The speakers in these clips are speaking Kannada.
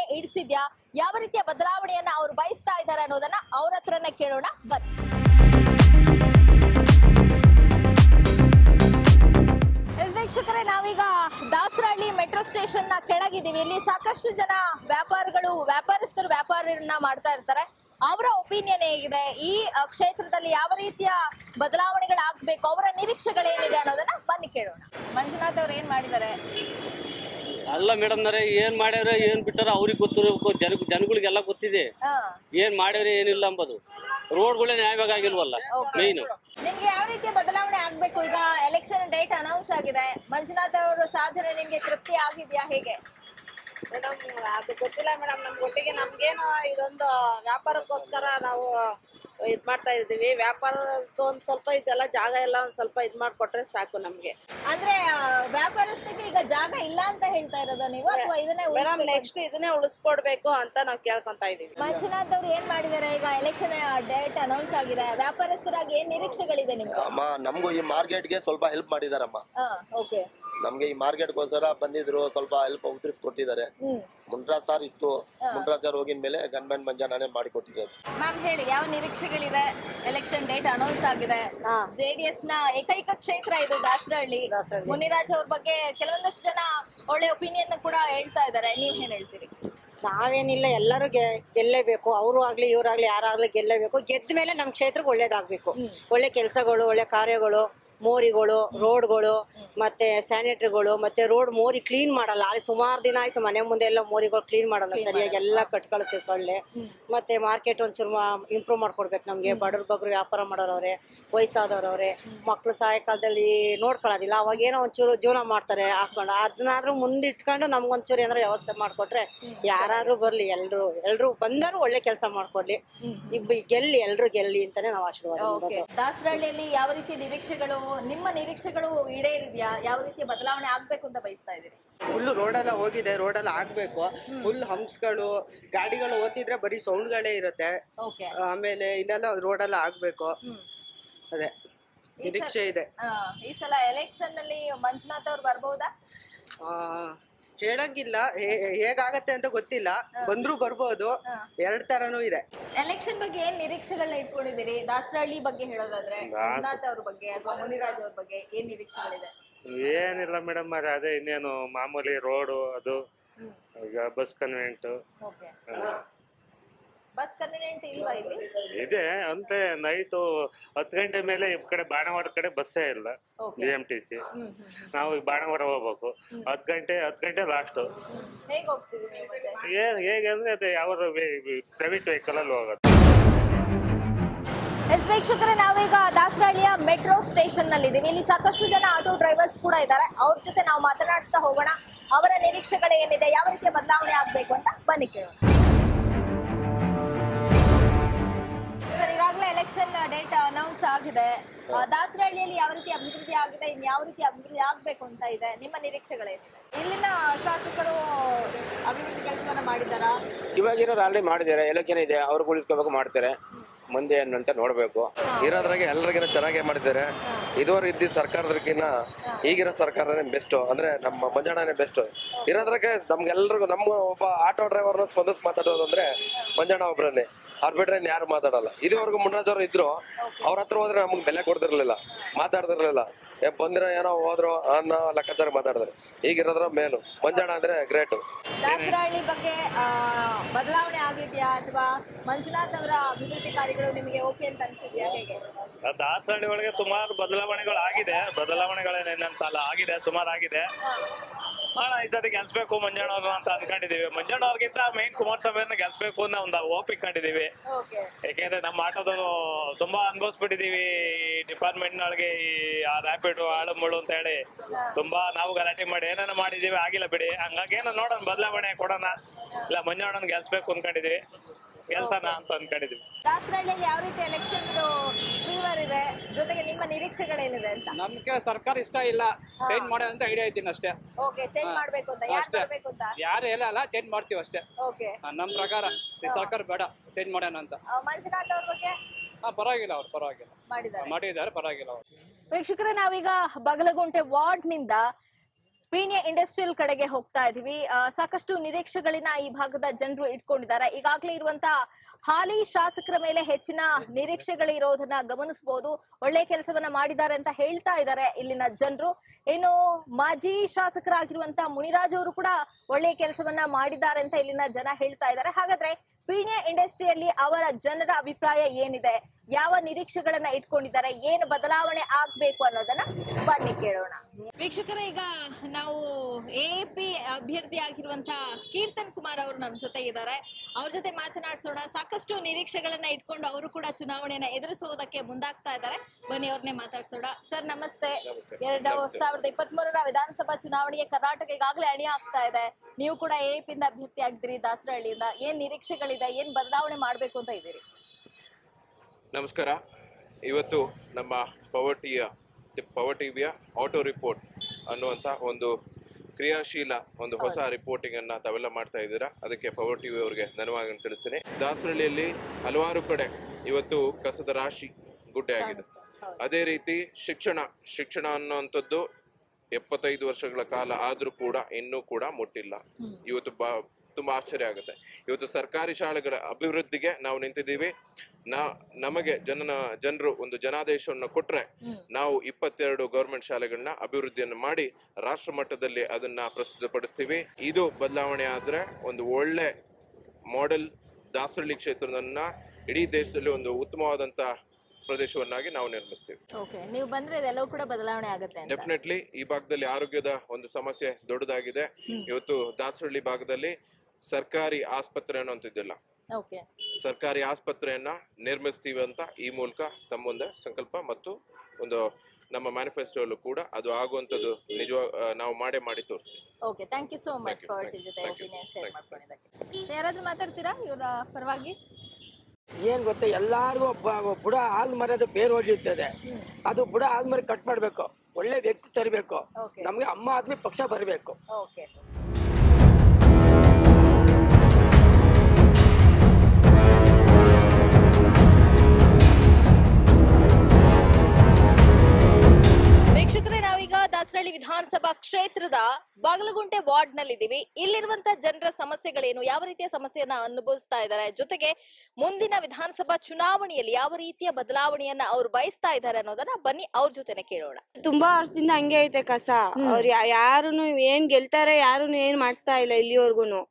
ಇಡಿಸಿದ್ಯಾ? ಯಾವ ರೀತಿಯ ಬದಲಾವಣೆಯನ್ನ ಅವ್ರು ಬಯಸ್ತಾ ಇದ್ದಾರೆ ಅನ್ನೋದನ್ನ ಅವ್ರ ಹತ್ರನೇ ಕೇಳೋಣ ಬನ್ನಿ. ವೀಕ್ಷಕರೇ, ನಾವೀಗ ದಾಸರಹಳ್ಳಿ ಮೆಟ್ರೋ ಸ್ಟೇಷನ್ ನ ಕೆಳಗಿದ್ದೀವಿ. ಇಲ್ಲಿ ಸಾಕಷ್ಟು ಜನ ವ್ಯಾಪಾರಸ್ಥರು ವ್ಯಾಪಾರನ ಮಾಡ್ತಾ ಇರ್ತಾರೆ. ಅವರ ಒಪಿನಿಯನ್ ಹೇಗಿದೆ, ಈ ಕ್ಷೇತ್ರದಲ್ಲಿ ಯಾವ ರೀತಿಯ ಬದಲಾವಣೆಗಳಾಗಬೇಕು, ಅವರ ನಿರೀಕ್ಷೆಗಳೇನಿದೆ ಅನ್ನೋದನ್ನ ಬನ್ನಿ ಕೇಳೋಣ. ಮಂಜುನಾಥ್ ಅವ್ರು ಏನ್ ಮಾಡಿದ್ದಾರೆ? ಅಲ್ಲ ಮೇಡಮ್ ನರೇ, ಏನ್ ಮಾಡ್ಯಾರ ಏನ್ ಬಿಟ್ಟಾರ ಅವ್ರಿಗೆ ಗೊತ್ತಿರಬೇಕು. ಜನಗಳಿಗೆಲ್ಲ ಗೊತ್ತಿದೆ ಏನ್ ಮಾಡ್ಯಾರ ಏನಿಲ್ಲ ಅಂಬದು. ರೋಡ್ಗಳೇ ನ್ಯಾಯವಾಗಿಲ್ವಲ್ಲ ಮೇನ್. ನಿಮ್ಗೆ ಯಾವ ರೀತಿಯ ಬದಲಾವಣೆ ಆಗ್ಬೇಕು? ಈಗ ಎಲೆಕ್ಷನ್ ಡೇಟ್ ಅನೌನ್ಸ್ ಆಗಿದೆ. ಮಂಜುನಾಥ್ ಅವರ ಸಾಧನೆ ನಿಮ್ಗೆ ತೃಪ್ತಿ ಆಗಿದ್ಯಾ? ಹೇಗೆ ಮೇಡಮ್? ಅದು ಗೊತ್ತಿಲ್ಲ ಮೇಡಮ್. ಒಟ್ಟಿಗೆ ನಮ್ಗೇನು ಇದೊಂದು ವ್ಯಾಪಾರಕ್ಕೋಸ್ಕರ ನಾವು ಇದ್ ಮಾಡ್ತಾ ಇದೀವಿ. ವ್ಯಾಪಾರಕ್ಕೆ ಒಂದ್ ಸ್ವಲ್ಪ ಇದೆಲ್ಲ ಜಾಗ ಎಲ್ಲ ಒಂದ್ ಸ್ವಲ್ಪ ಇದ್ ಮಾಡ್ಕೊಟ್ರೆ ಸಾಕು ನಮ್ಗೆ. ಅಂದ್ರೆ ವ್ಯಾಪಾರಸ್ಥಕ್ಕೆ ಈಗ ಜಾಗ ಇಲ್ಲ ಅಂತ ಹೇಳ್ತಾ ಇರೋದು ನೀವು, ಅಥವಾ ಇದನ್ನೇ ಮೇಡಮ್ ನೆಕ್ಸ್ಟ್ ಇದನ್ನೇ ಉಳಿಸ್ಕೊಡ್ಬೇಕು ಅಂತ ನಾವು ಕೇಳ್ಕೊಂತಾ ಇದೀವಿ. ಮಂಜುನಾಥ್ ಅವ್ರು ಏನ್ ಮಾಡಿದಾರೆ? ಈಗ ಎಲೆಕ್ಷನ್ ಡೇಟ್ ಅನೌನ್ಸ್ ಆಗಿದೆ. ವ್ಯಾಪಾರಸ್ಥರಾಗಿ ಏನ್ ನಿರೀಕ್ಷೆಗಳಿದೆ ನಿಮ್ಗೆ? ಅಮ್ಮ, ನಮಗೂ ಈ ಮಾರ್ಕೆಟ್ಗೆ ಸ್ವಲ್ಪ ಹೆಲ್ಪ್ ಮಾಡಿದಾರಮ್ಮ. ಓಕೆ, ನಮ್ಗೆ ಈ ಮಾರ್ಕೆಟ್ಗೋಸ್ಕರ ಬಂದಿದ್ರು, ಸ್ವಲ್ಪ ಹೆಲ್ಪ್ ಉತ್ತರಿಸ್ಕೊಟ್ಟಿದ್ದಾರೆ. ಮುನ್ರಾಜ್ ಸರ್ ಇತ್ತು, ಮುನ್ರಾಜ್ ಸರ್ ಹೋಗಿನ ಮೇಲೆ ಗನ್ಮ್ಯಾನ್ ಮಂಜಾನೇ ಮಾಡಿಕೊಟ್ಟಿರೋದು. ಮ್ಯಾಮ್ ಹೇಳಿ, ಯಾವ ನಿರೀಕ್ಷೆಗಳಿದೆ? ಎಲೆಕ್ಷನ್ ಡೇಟ್ ಅನೌನ್ಸ್ ಆಗಿದೆ. ಜೆಡಿಎಸ್ ನ ಏಕೈಕ ಕ್ಷೇತ್ರ ಇದು ದಾಸರಹಳ್ಳಿ. ಮುನಿರಾಜ್ ಅವ್ರ ಬಗ್ಗೆ ಕೆಲವೊಂದಷ್ಟು ಜನ ಒಳ್ಳೆ ಒಪಿನಿಯನ್ ಕೂಡ ಹೇಳ್ತಾ ಇದ್ದಾರೆ. ನೀವ್ ಏನ್ ಹೇಳ್ತೀರಿ? ನಾವೇನಿಲ್ಲ, ಎಲ್ಲರೂ ಗೆಲ್ಲೇಬೇಕು. ಅವರು ಆಗ್ಲಿ ಇವರಾಗ್ಲಿ ಯಾರಾಗ್ಲಿ ಗೆಲ್ಲೇಬೇಕು. ಗೆದ್ದ ಮೇಲೆ ನಮ್ ಕ್ಷೇತ್ರಕ್ಕೆ ಒಳ್ಳೇದಾಗ್ಬೇಕು. ಒಳ್ಳೆ ಕೆಲಸಗಳು, ಒಳ್ಳೆ ಕಾರ್ಯಗಳು, ಮೋರಿಗಳು, ರೋಡ್ಗಳು, ಮತ್ತೆ ಸ್ಯಾನಿಟರಿಗಳು, ಮತ್ತೆ ರೋಡ್ ಮೋರಿ ಕ್ಲೀನ್ ಮಾಡಲ್ಲ. ಅಲ್ಲಿ ಸುಮಾರು ದಿನ ಆಯ್ತು ಮನೆ ಮುಂದೆ ಎಲ್ಲ ಮೋರಿಗಳು ಕ್ಲೀನ್ ಮಾಡಲ್ಲ ಸರಿಯಾಗಿ, ಎಲ್ಲ ಕಟ್ಕೊಳುತ್ತೆ ಸೊಳ್ಳೆ. ಮತ್ತೆ ಮಾರ್ಕೆಟ್ ಒಂಚೂರು ಇಂಪ್ರೂವ್ ಮಾಡ್ಕೊಡ್ಬೇಕು ನಮ್ಗೆ. ಬಡವ್ರ ಬಗ್ರು ವ್ಯಾಪಾರ ಮಾಡೋರವ್ರೆ, ವಯಸ್ಸಾದವ್ರವ್ರೆ, ಮಕ್ಳು ಸಾಯಂಕಾಲದಲ್ಲಿ ನೋಡ್ಕೊಳ್ಳೋದಿಲ್ಲ, ಅವಾಗ ಏನೋ ಒಂಚೂರು ಜೀವನ ಮಾಡ್ತಾರೆ ಹಾಕೊಂಡು. ಅದನ್ನಾದ್ರೂ ಮುಂದಿಟ್ಕೊಂಡು ನಮ್ಗೊಂಚೂರು ಏನಾದ್ರು ವ್ಯವಸ್ಥೆ ಮಾಡ್ಕೊಟ್ರೆ ಯಾರು ಬರ್ಲಿ, ಎಲ್ರು ಬಂದರು ಒಳ್ಳೆ ಕೆಲಸ ಮಾಡ್ಕೊಡ್ಲಿ, ಗೆಲ್ಲಿ ಎಲ್ರು ಗೆಲ್ಲಿ ಅಂತಾನೆ ನಾವು ಆಶೀರ್ವಾದ. ದಾಸರಹಳ್ಳಿಯಲ್ಲಿ ಯಾವ ರೀತಿ ನಿರೀಕ್ಷೆಗಳು, ನಿಮ್ಮ ನಿರೀಕ್ಷೆಗಳು ಈಡೇರಿದ್ಯಾ? ಯಾವ ರೀತಿಯ ಬದಲಾವಣೆ ಆಗ್ಬೇಕು ಅಂತ ಬಯಸ್ತಾ ಇದೀರಿ? ಫುಲ್ ರೋಡೆಲ್ಲ ಹೋಗಿದೆ, ರೋಡೆಲ್ಲ ಆಗ್ಬೇಕು. ಫುಲ್ ಹಂಪ್ಸ್ಗಳು, ಗಾಡಿಗಳು ಓದ್ತಿದ್ರೆ ಬರೀ ಸೌಂಡ್ಗಳೇ ಇರುತ್ತೆ. ಆಮೇಲೆ ಇಲ್ಲೆಲ್ಲ ರೋಡೆಲ್ಲ ಆಗ್ಬೇಕು, ಅದೇ ನಿರೀಕ್ಷೆ ಇದೆ. ಈ ಸಲ ಎಲೆಕ್ಷನ್ ನಲ್ಲಿ ಮಂಜುನಾಥ್ ಅವ್ರು ಬರ್ಬಹುದಾ? ಹೇಳಂಗಿಲ್ಲ, ಹೇಗಾಗತ್ತೆ ಅಂತ ಗೊತ್ತಿಲ್ಲ. ಬಂದ್ರು ಬರ್ಬೋದು, ಎರಡ್ ತರನೂ ಇದೆ. ಎಲೆಕ್ಷನ್ ಬಗ್ಗೆ ಏನ್ ನಿರೀಕ್ಷೆಗಳನ್ನ ಇಟ್ಕೊಂಡಿದ್ದೀರಿ? ದಾಸರಹಳ್ಳಿ ಬಗ್ಗೆ ಹೇಳೋದಾದ್ರೆ ಮಂಜುನಾಥ್ ಅವ್ರ ಬಗ್ಗೆ ಅಥವಾ ಮುನಿರಾಜ್ ಅವ್ರ ಬಗ್ಗೆ ಏನ್ ನಿರೀಕ್ಷೆಗಳಿದೆ? ಏನಿಲ್ಲ ಮೇಡಮ್, ಅದೇ ಇನ್ನೇನು ಮಾಮೂಲಿ ರೋಡು, ಅದು ಈಗ ಬಸ್ ಕನ್ವೆಂಟ್ ಬಸ್ ಕನ್ವೀನಿಯಂಟ್ ಇಲ್ವಾ ಇಲ್ಲಿ? ಇದೆ ಅಂದ್ರೆ ನೈಟು 10 ಗಂಟೆ ಮೇಲೆ ಈ ಕಡೆ ಬಾಣವಾಡ ಕಡೆ ಬಸ್ಸೇ ಇಲ್ಲ. BMTC ನಾವು ಬಾಣವಾಡ ಹೋಗ್ಬೇಕು. 10 ಗಂಟೆ ಲಾಸ್ಟ್. ಹೇಗೆ ಹೋಗ್ತೀವಿ ನೀವು? ಹೇಗೆ ಅಂದ್ರೆ ಅದೇ ಯಾವ ಪ್ರೈವೇಟ್ ವೆಹಿಕಲ್ ಅಲ್ಲಿ ಹೋಗೋದು. ವೀಕ್ಷಕರೇ, ನಾವೀಗ ದಾಸರಹಳ್ಳಿಯ ಮೆಟ್ರೋ ಸ್ಟೇಷನ್ ನಲ್ಲಿ ಇದ್ದೀವಿ. ಇಲ್ಲಿ ಸಾಕಷ್ಟು ಜನ ಆಟೋ ಡ್ರೈವರ್ಸ್ ಕೂಡ ಇದ್ದಾರೆ. ಅವ್ರ ಜೊತೆ ನಾವು ಮಾತನಾಡಿಸ್ತಾ ಹೋಗೋಣ. ಅವರ ನಿರೀಕ್ಷೆಗಳೇನಿದೆ, ಯಾವ ರೀತಿಯ ಬದಲಾವಣೆ ಆಗ್ಬೇಕು ಅಂತ ಬನ್ನಿ ಕೇಳೋಣ. ಈಗಾಗಲೇ ಎಲೆಕ್ಷನ್ ಡೇಟ್ ಅನೌನ್ಸ್ ಆಗಿದೆ. ದಾಸರಹಳ್ಳಿಯಲ್ಲಿ ಯಾವ ರೀತಿ ಅಭಿವೃದ್ಧಿ ಆಗಿದೆ, ಇನ್ ಯಾವ ರೀತಿ ಅಭಿವೃದ್ಧಿ ಆಗ್ಬೇಕು ಅಂತ ಇದೆ? ನಿಮ್ಮ ನಿರೀಕ್ಷೆಗಳೇನಿದೆ? ಇಲ್ಲಿನ ಶಾಸಕರು ಅಭಿವೃದ್ಧಿ ಕೆಲಸವನ್ನ ಮಾಡಿದಾರಾ? ಇವಾಗಿರೋರು ಆಲ್ರೆಡಿ ಮಾಡಿದ್ದಾರೆ. ಎಲೆಕ್ಷನ್ ಇದೆ, ಅವ್ರು ಉಳಿಸ್ಕೋಬೇಕು, ಮಾಡ್ತಾರೆ. ಮುಂದೆ ಏನು ಅಂತ ನೋಡ್ಬೇಕು. ಇರೋದ್ರಾಗೆ ಎಲ್ಲರಿಗಿನ ಚೆನ್ನಾಗೇ ಮಾಡಿದ್ದಾರೆ. ಇದುವರೆಗೆ ಇದ್ದ ಸರ್ಕಾರದಕ್ಕಿಂತ ಈಗಿರೋ ಸರ್ಕಾರನೇ ಬೆಸ್ಟ್. ಅಂದ್ರೆ ನಮ್ಮ ಮಂಜಣ್ಣನೇ ಬೆಸ್ಟ್. ಇರೋದ್ರಾಗೆ ನಮ್ಗೆಲ್ರಿಗೂ, ನಮ್ಮ ಒಬ್ಬ ಆಟೋ ಡ್ರೈವರ್ನ ಸ್ಪಂದಿಸಿ ಮಾತಾಡೋದು ಅಂದ್ರೆ ಮಂಜಣ್ಣ ಒಬ್ರನ್ನೇ. ಅವ್ರು ಬಿಟ್ರೆ ಯಾರು ಮಾತಾಡಲ್ಲ. ಇದುವರೆಗೂ ಮುನ್ರಾಜ್ ಅವರು ಇದ್ರು, ಅವ್ರ ಹತ್ರ ಹೋದ್ರೆ ನಮ್ಗೆ ಬೆಲೆ ಕೊಡ್ತಿರ್ಲಿಲ್ಲ, ಮಾತಾಡ್ತಿರ್ಲಿಲ್ಲ. ಬಂದ್ರೆ ಏನೋ ಹೋದ್ರು ಅನ್ನೋ ಲೆಕ್ಕಾಚಾರ ಮಾತಾಡಿದ್ರೆ. ಈಗಿರೋದ್ರ ಮೇಲು ಮಂಜಣ್ಣ ಅಂದ್ರೆ ಗ್ರೇಟ್. ದಾಸರಹಳ್ಳಿ ಬಗ್ಗೆ ಬದಲಾವಣೆ ಆಗಿದ್ಯಾ, ಅಥವಾ ಮಂಜುನಾಥ್ ಅವರ ಅಭಿವೃದ್ಧಿ ಕಾರ್ಯಗಳು ನಿಮಗೆ ಓಕೆ ಅಂತ ಅನ್ಸಿದ್ಯಾ? ಹೇಗೆ? ದಾಸರಹಳ್ಳಿ ಒಳಗೆ ಸುಮಾರು ಬದಲಾವಣೆಗಳು ಆಗಿದೆ. ಬದಲಾವಣೆಗಳೇನಂತಲ್ಲ, ಆಗಿದೆ, ಸುಮಾರು ಆಗಿದೆ. ಈ ಸತಿ ಗೆಲ್ಸ್ಬೇಕು ಮಂಜಣ್ಣ ಅವ್ರು ಅಂತ ಅನ್ಕೊಂಡಿದೀವಿ. ಮಂಜಣ್ಣ ಅವ್ರಿಗಿಂತ ಮೇನ್ ಕುಮಾರಸ್ವಾಮಿಯನ್ನ ಗೆಲ್ಸ್ಬೇಕು ಅಂತ ಒಂದು ಹೋಪ್ ಇಟ್ಕೊಂಡಿದೀವಿ. ಯಾಕೆಂದ್ರೆ ನಮ್ಮ ಆಟೋದವರು ತುಂಬಾ ಅನ್ಭವಿಸ್ಬಿಟ್ಟಿದೀವಿ ಡಿಪಾರ್ಟ್ಮೆಂಟ್ ನೊಳಗೆ. ಈ ರ್ಯಾಪಿಡ್ ಆಳು ಮುಳು ಅಂತ ಹೇಳಿ ತುಂಬಾ ನಾವು ಗಲಾಟೆ ಮಾಡಿ ಏನೇನೋ ಮಾಡಿದೀವಿ, ಆಗಿಲ್ಲ ಬಿಡಿ. ಹಂಗಾಗಿ ಏನೋ ನೋಡೋಣ, ಬದಲಾವಣೆ ಕೊಡೋಣ. ಇಲ್ಲ ಮಂಜಣ್ಣನ ಗೆಲ್ಸ್ಬೇಕು ಅನ್ಕೊಂಡಿದೀವಿ, ಗೆಲ್ಸೋಣ ಅಂತ ಅನ್ಕೊಂಡಿದೀವಿ. ದಾಸರಹಳ್ಳಿಯಲ್ಲಿ ಯಾವ ರೀತಿ ಎಲೆಕ್ಷನ್ ಫೀವರ್ ಇದೆ, ಜೊತೆಗೆ ನಿಮ್ಮ ನಿರೀಕ್ಷೆಗಳೇನಿದೆ ಅಂತ? ನಮ್ಗೆ ಸರ್ಕಾರ ಇಷ್ಟ ಇಲ್ಲ, ಚೇಂಜ್ ಮಾಡೋ ಅಂತ ಐಡಿಯಾ ಇದ್ದೀನಿ ಅಷ್ಟೇ. ಓಕೆ, ಚೇಂಜ್ ಮಾಡ್ಬೇಕು ಅಂತ. ಯಾರು ಮಾಡ್ಬೇಕು ಅಂತ? ಯಾರು ಹೇಳಲ್ಲ, ಚೇಂಜ್ ಮಾಡ್ತೀವಿ ಅಷ್ಟೇ. ಓಕೆ, ನಮ್ ಪ್ರಕಾರ ಸರ್ಕಾರ ಬೇಡ, ಚೇಂಜ್ ಮಾಡೋಣ ಅಂತ. ಮಂಜುನಾಥ್ ಅವ್ರ ಬಗ್ಗೆ ಪರವಾಗಿಲ್ಲ, ಅವ್ರು ಪರವಾಗಿಲ್ಲ ಮಾಡಿದ್ದಾರೆ, ಪರವಾಗಿಲ್ಲ ಅವ್ರು. ವೀಕ್ಷಕರೇ, ನಾವೀಗ ಬಗಲಗುಂಟೆ ವಾರ್ಡ್ ನಿಂದ ಪೀಣ್ಯ ಇಂಡಸ್ಟ್ರಿಯಲ್ ಕಡೆಗೆ ಹೋಗ್ತಾ ಇದೀವಿ. ಸಾಕಷ್ಟು ನಿರೀಕ್ಷೆಗಳನ್ನ ಈ ಭಾಗದ ಜನರು ಇಟ್ಕೊಂಡಿದ್ದಾರೆ. ಈಗಾಗಲೇ ಇರುವಂತಹ ಹಾಲಿ ಶಾಸಕರ ಮೇಲೆ ಹೆಚ್ಚಿನ ನಿರೀಕ್ಷೆಗಳಿರೋದನ್ನ ಗಮನಿಸಬಹುದು. ಒಳ್ಳೆ ಕೆಲಸವನ್ನ ಮಾಡಿದ್ದಾರೆ ಅಂತ ಹೇಳ್ತಾ ಇದ್ದಾರೆ ಇಲ್ಲಿನ ಜನರು. ಇನ್ನು ಮಾಜಿ ಶಾಸಕರಾಗಿರುವಂತಹ ಮುನಿರಾಜ್ ಅವರು ಕೂಡ ಒಳ್ಳೆ ಕೆಲಸವನ್ನ ಮಾಡಿದ್ದಾರೆ ಅಂತ ಇಲ್ಲಿನ ಜನ ಹೇಳ್ತಾ ಇದ್ದಾರೆ. ಹಾಗಾದ್ರೆ ಪೀಣ್ಯ ಇಂಡಸ್ಟ್ರಿಯಲ್ಲಿ ಅವರ ಜನರ ಅಭಿಪ್ರಾಯ ಏನಿದೆ, ಯಾವ ನಿರೀಕ್ಷೆಗಳನ್ನ ಇಟ್ಕೊಂಡಿದ್ದಾರೆ, ಏನು ಬದಲಾವಣೆ ಆಗ್ಬೇಕು ಅನ್ನೋದನ್ನ ಬನ್ನಿ ಕೇಳೋಣ. ವೀಕ್ಷಕರೇ, ಈಗ ನಾವು AAP ಅಭ್ಯರ್ಥಿ ಆಗಿರುವಂತಹ ಕೀರ್ತನ್ ಕುಮಾರ್ ಅವರು ನಮ್ಮ ಜೊತೆ ಇದ್ದಾರೆ. ಅವ್ರ ಜೊತೆ ಮಾತನಾಡಿಸೋಣ. ಸಾಕಷ್ಟು ನಿರೀಕ್ಷೆಗಳನ್ನ ಇಟ್ಕೊಂಡು ಅವರು ಕೂಡ ಚುನಾವಣೆಯನ್ನ ಎದುರಿಸುವುದಕ್ಕೆ ಮುಂದಾಗ್ತಾ ಇದ್ದಾರೆ. ಬನ್ನಿ ಅವ್ರನ್ನೇ ಮಾತಾಡ್ಸೋಣ. ಸರ್ ನಮಸ್ತೆ. 2023ರ ವಿಧಾನಸಭಾ ಚುನಾವಣೆಗೆ ಕರ್ನಾಟಕ ಈಗಾಗಲೇ ಅಣಿ ಆಗ್ತಾ ಇದೆ. ನೀವು ಕೂಡ AAP ಇಂದ ಅಭ್ಯರ್ಥಿ ಆಗಿದ್ದೀರಿ, ದಾಸರಹಳ್ಳಿಯಿಂದ. ಏನ್ ನಿರೀಕ್ಷೆಗಳಿದೆ, ಏನ್ ಬದಲಾವಣೆ ಮಾಡ್ಬೇಕು ಅಂತ ಇದ್ದೀರಿ? ನಮಸ್ಕಾರ. ಇವತ್ತು ನಮ್ಮ ಪವರ್ ಟಿವಿಯ ಆಟೋ ರಿಪೋರ್ಟ್ ಅನ್ನುವಂಥ ಒಂದು ಕ್ರಿಯಾಶೀಲ ಒಂದು ಹೊಸ ರಿಪೋರ್ಟಿಂಗ್ ಅನ್ನ ತಾವೆಲ್ಲ ಮಾಡ್ತಾ ಇದ್ದೀರಾ. ಅದಕ್ಕೆ ಪವರ್ ಟಿವಿ ಅವರಿಗೆ ಧನ್ಯವಾದ ತಿಳಿಸ್ತೇನೆ. ದಾಸರಹಳ್ಳಿಯಲ್ಲಿ ಹಲವಾರು ಕಡೆ ಇವತ್ತು ಕಸದ ರಾಶಿ ಗುಡ್ಡೆ ಆಗಿದೆ. ಅದೇ ರೀತಿ ಶಿಕ್ಷಣ ಅನ್ನುವಂಥದ್ದು 75 ವರ್ಷಗಳ ಕಾಲ ಆದ್ರೂ ಕೂಡ ಇನ್ನೂ ಕೂಡ ಮುಟ್ಟಿಲ್ಲ. ಇವತ್ತು ತುಂಬಾ ಆಶ್ಚರ್ಯ ಆಗುತ್ತೆ. ಇವತ್ತು ಸರ್ಕಾರಿ ಶಾಲೆಗಳ ಅಭಿವೃದ್ಧಿಗೆ ನಾವು ನಿಂತಿದ್ದೀವಿ. ನಮಗೆ ಜನರು ಒಂದು ಜನಾದೇಶವನ್ನು ಕೊಟ್ರೆ ನಾವು 22 ಗವರ್ಮೆಂಟ್ ಶಾಲೆಗಳನ್ನ ಅಭಿವೃದ್ಧಿಯನ್ನು ಮಾಡಿ ರಾಷ್ಟ್ರ ಮಟ್ಟದಲ್ಲಿ ಅದನ್ನ ಪ್ರಸ್ತುತಪಡಿಸ್ತೀವಿ. ಇದು ಬದಲಾವಣೆ ಆದ್ರೆ ಒಂದು ಒಳ್ಳೆ ಮಾಡೆಲ್ ದಾಸರಳ್ಳಿ ಕ್ಷೇತ್ರದನ್ನ ಇಡೀ ದೇಶದಲ್ಲಿ ಒಂದು ಉತ್ತಮವಾದಂತ ಪ್ರದೇಶವನ್ನಾಗಿ ನಾವು ನಿರ್ಮಿಸ್ತೀವಿ. ನೀವು ಬಂದ್ರೆ ಇದೆಲ್ಲವೂ ಕೂಡ ಬದಲಾವಣೆ ಆಗುತ್ತೆ. ಡೆಫಿನೆಟ್ಲಿ ಈ ಭಾಗದಲ್ಲಿ ಆರೋಗ್ಯದ ಒಂದು ಸಮಸ್ಯೆ ದೊಡ್ಡದಾಗಿದೆ. ಇವತ್ತು ದಾಸರಳ್ಳಿ ಭಾಗದಲ್ಲಿ ಸರ್ಕಾರಿ ಆಸ್ಪತ್ರೆ ಅನ್ನೋಂತಿದ್ದಿಲ್ಲ. ಸರ್ಕಾರಿ ಆಸ್ಪತ್ರೆಯನ್ನ ನಿರ್ಮಿಸ್ತೀವಿ ಅಂತ ಈ ಮೂಲಕ ತಮ್ಮ ಮುಂದೆ ಸಂಕಲ್ಪ ಮತ್ತು ಒಂದು ನಮ್ಮ ಮ್ಯಾನಿಫೆಸ್ಟೋಲ್ಲೂ ಕೂಡ ಅದು ಆಗುವಂತದ್ದು ನಿಜ ನಾವು ಮಾಡಿ ತೋರಿಸ್ತೀವಿ. Okay, thank you so much Power TV ಜೊತೆ ಒಪಿನಿಯನ್ ಶೇರ್ ಮಾಡ್ಕೊಂಡಿದ್ದಕ್ಕೆ. ಯಾರಾದ್ರೂ ಮಾತಾಡ್ತೀರಾ ಇವರ ಪರವಾಗಿ? ಏನ್ ಗೊತ್ತಾ, ಎಲ್ಲಾರ್ಗು ಬುಡ ಹಾಲ್ ಮರದ ಬೇರ್ ಹೊಡಿಯುತ್ತದೆ. ಅದು ಬುಡ ಹಾಲ್ ಮರ ಕಟ್ ಮಾಡ್ಬೇಕು, ಒಳ್ಳೆ ವ್ಯಕ್ತಿ ತರಬೇಕು. ನಮ್ಗೆ ಅಮ್ಮ ಆದ್ಮಿ ಪಕ್ಷ ಬರಬೇಕು. ವೀಕ್ಷಕರೇ, ನಾವೀಗ ದಾಸರಹಳ್ಳಿ ವಿಧಾನಸಭಾ ಕ್ಷೇತ್ರದ ಬಾಗಲಗುಂಟೆ ವಾರ್ಡ್ ನಲ್ಲಿದ್ದೀವಿ. ಇಲ್ಲಿರುವಂತ ಜನರ ಸಮಸ್ಯೆಗಳೇನು, ಯಾವ ರೀತಿಯ ಸಮಸ್ಯೆಯನ್ನ ಅನುಭವಿಸ್ತಾ ಇದ್ದಾರೆ, ಜೊತೆಗೆ ಮುಂದಿನ ವಿಧಾನಸಭಾ ಚುನಾವಣೆಯಲ್ಲಿ ಯಾವ ರೀತಿಯ ಬದಲಾವಣೆಯನ್ನ ಅವ್ರು ಬಯಸ್ತಾ ಇದ್ದಾರೆ ಅನ್ನೋದನ್ನ ಬನ್ನಿ ಅವ್ರ ಜೊತೆನೆ ಕೇಳೋಣ. ತುಂಬಾ ವರ್ಷದಿಂದ ಹಂಗೆ ಐತೆ ಕಸ. ಅವ್ರು ಯಾರುನು ಏನ್ ಗೆಲ್ತಾರೆ, ಯಾರುನು ಏನ್ ಮಾಡಿಸ್ತಾ ಇಲ್ಲ ಇಲ್ಲಿವರ್ಗುನು.